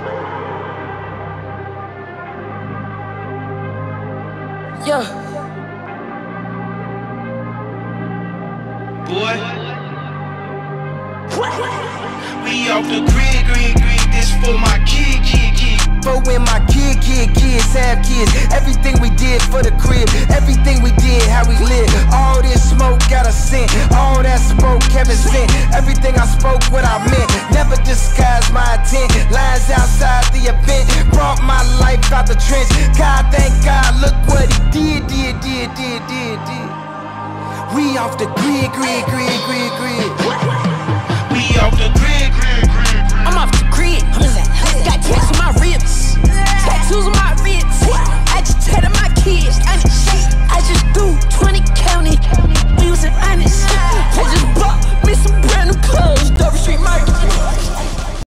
Yeah. Boy, we off the grid, this for my kid. For when my kids have kids. Everything we did for the crib, everything we did, how we live. All this smoke got a scent, all that smoke Kevin sent. Everything I spoke, what I meant, never disguised my intent. Lines outside the event, brought my life out the trench. God, thank God, look what he did. We off the grid.